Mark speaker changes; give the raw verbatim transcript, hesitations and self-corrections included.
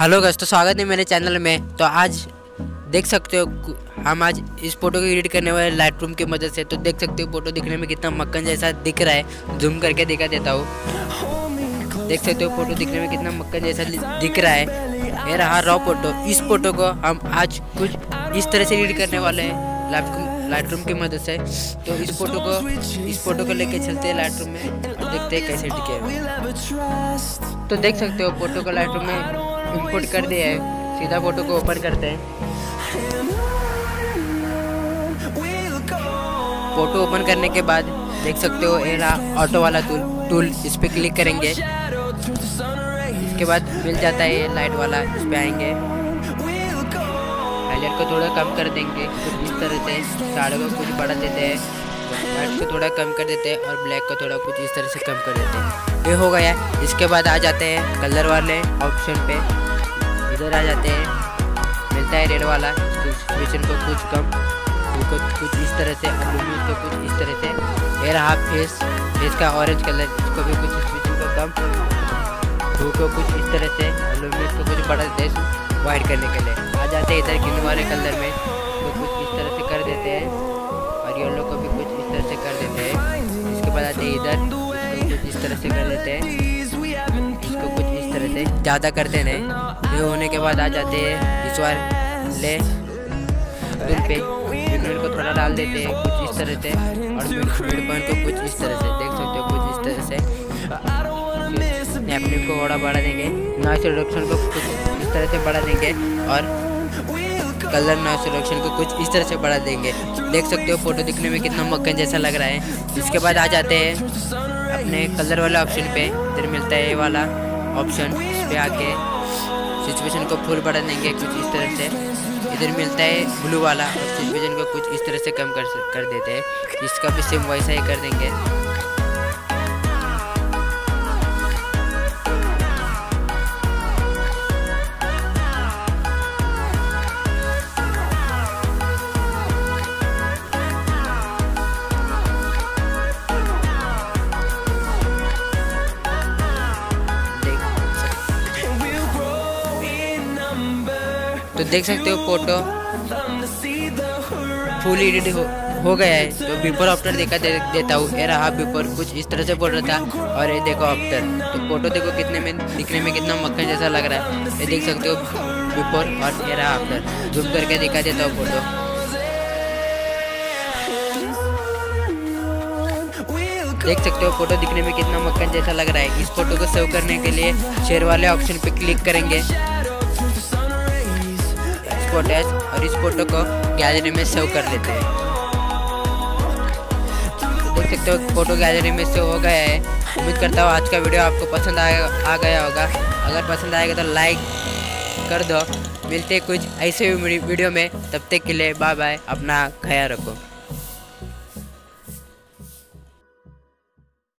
Speaker 1: Hello guys, तो स्वागत है मेरे चैनल में। तो आज देख सकते हो हम आज इस फोटो को एडिट करने वाले लाइट रूम की मदद से। तो देख सकते हो फोटो दिखने में कितना मक्खन जैसा दिख रहा है। जूम करके दिखा देता हूँ। देख सकते हो फोटो दिखने में कितना मक्खन जैसा दिख रहा है। ये रहा रॉ फोटो। इस फोटो को हम आज कुछ इस तरह से एडिट करने वाले हैं लाइट रूम की मदद से। तो इस फोटो को इस फोटो को लेके चलते हैं लाइट रूम में, देखते हैं कैसे एडिट किया। तो देख सकते हो फोटो को लाइट रूम में इंपोर्ट कर दिया है। सीधा फोटो को ओपन करते हैं। फोटो ओपन करने के बाद देख सकते हो ये रहा ऑटो वाला टूल टूल इस पे क्लिक करेंगे। इसके बाद मिल जाता है ये लाइट वाला। इस पे आएंगे, हाईलाइट को थोड़ा कम कर देंगे कुछ इस तरह से। शैडो को कुछ बढ़ा देते हैं, लाइट को थोड़ा कम कर देते हैं और ब्लैक को थोड़ा कुछ इस तरह से कम कर देते हैं। ये हो गया। इसके बाद आ जाते हैं कलर वाले ऑप्शन पे। इधर आ जाते हैं, मिलता है रेड वाला। सिचुएशन को कुछ कम, को कुछ इस तरह से, लुमिनस को कुछ इस तरह से। ये रहा फेस फेस का ऑरेंज कलर, इसको भी कुछ सिचुएशन को कम, धू को कुछ इस तरह से, लुमिनस को कुछ बढ़ा देते हैं वाइट करने के लिए। आ जाते हैं इधर ग्रीन वाले कलर में, तो कुछ इस तरह से कर देते हैं और येलो को भी कुछ इस तरह से कर देते हैं। इसके बाद आते हैं इधर, कुछ इस तरह से कर देते हैं, इसको कुछ इस तरह से ज़्यादा करते नहीं। ये होने के बाद आ जाते हैं इस बार ले टूल पे, मिड को थोड़ा डाल देते हैं कुछ इस तरह से और मिड पॉइंट को कुछ इस तरह से। देख सकते हो कुछ इस तरह से। स्नैपनिंग को थोड़ा बढ़ा देंगे, नॉइस रिडक्शन को कुछ इस तरह से बढ़ा देंगे और कलर नॉइस रिडक्शन को कुछ इस तरह से बढ़ा देंगे। देख सकते हो फोटो दिखने में कितना मक्खन जैसा लग रहा है। इसके बाद आ जाते हैं अपने कलर वाले ऑप्शन पे। इधर मिलता है ये वाला ऑप्शन, इस पे आके सिचुएशन को फुल बढ़ा देंगे कुछ इस तरह से। इधर मिलता है ब्लू वाला और सिचुएशन को कुछ इस तरह से कम कर कर देते हैं। इसका भी सेम वैसा ही कर देंगे। तो देख सकते हो फोटो फुल एडिट हो, हो गया है। तो बिफोर आफ्टर देखा दे, देता हूँ। ये रहा बिफोर, कुछ इस तरह से फोटो था और ये देखो आफ्टर। तो फोटो देखो कितने में दिखने में कितना मक्खन जैसा लग रहा है। ये देख सकते हो बिफोर और ये रहा आफ्टर। जूम करके दिखा देता हूँ फोटो। देख सकते हो फोटो दिखने में कितना मक्खन जैसा लग रहा है। इस फोटो को सेव करने के लिए शेयर वाले ऑप्शन पे क्लिक करेंगे फोटोज और इस फोटो को गैलरी में सेव कर लेते हैं। देख सकते हो फोटो गैलरी में सेव हो गया है। उम्मीद करता हूँ आज का वीडियो आपको पसंद आया आ गया होगा। अगर पसंद आएगा तो लाइक कर दो। मिलते हैं कुछ ऐसे वीडियो में, तब तक के लिए बाय बाय। अपना ख्याल रखो।